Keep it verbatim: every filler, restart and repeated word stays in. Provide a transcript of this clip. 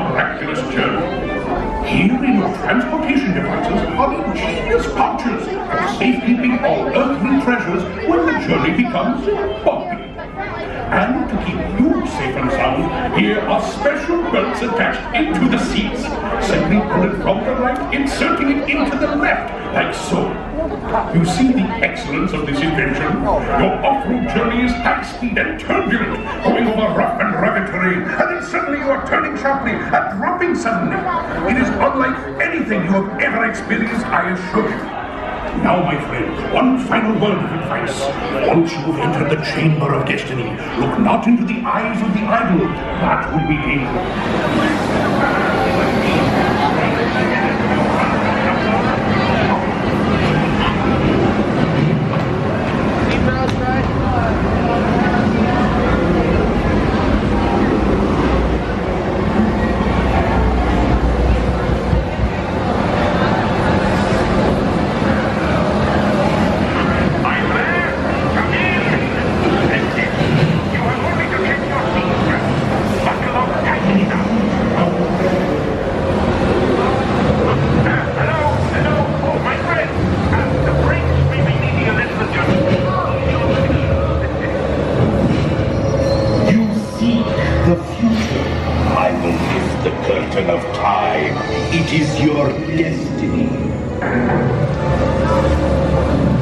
miraculous journey. Here in your transportation devices are ingenious pouches for safekeeping all earthly treasures when the journey becomes bumpy. And to keep you safe and sound, here are special belts attached into the seats. Simply pull it from the right, inserting it into the left, like so. You see the excellence of this invention? Your off-road journey is high speed and turbulent, going over rough and rugged terrain, and then suddenly you are turning sharply and dropping suddenly. It is unlike anything you have ever experienced, I assure you. Now, my friends, one final word of advice. Once you have entered the chamber of destiny, look not into the eyes of the idol. That would be dangerous. It is your destiny.